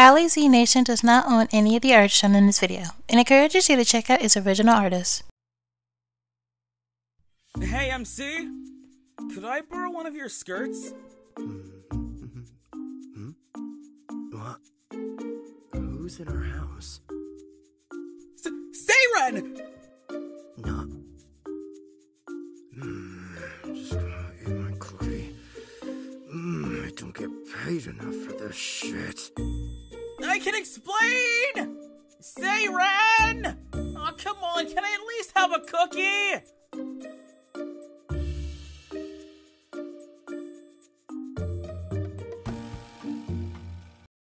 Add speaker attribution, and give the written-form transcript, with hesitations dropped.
Speaker 1: Ali Z Nation does not own any of the art shown in this video and encourages you to check out its original artist.
Speaker 2: Hey MC, could I borrow one of your skirts?
Speaker 3: What? Who's in our house?
Speaker 2: Saeran!
Speaker 3: No. Just gonna eat my cookie. I don't get paid enough for this shit.
Speaker 2: I can explain! Saeran! Oh, come on, can I at least have a cookie?